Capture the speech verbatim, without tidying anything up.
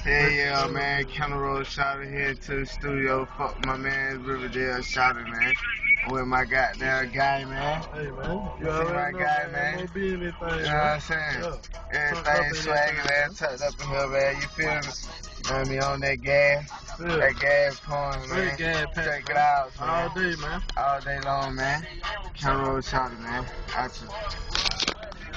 Yeah, yeah, man. Counter Road Shouter here to the studio. Fuck my man Riverdale Shouter, man. I'm with my goddamn guy, man. Hey, man. You See my know, guy, man. man. M O B anything, You know what man. I'm saying? Yeah. Everything swagging, man. Tucked up in here, man. You feel me? You know what I mean? On that gas. Yeah. That gas pouring, man. Straight gas pack, Check it man. out, man. All day, man. All day long, man. Counter Road Shouter, man. Out you.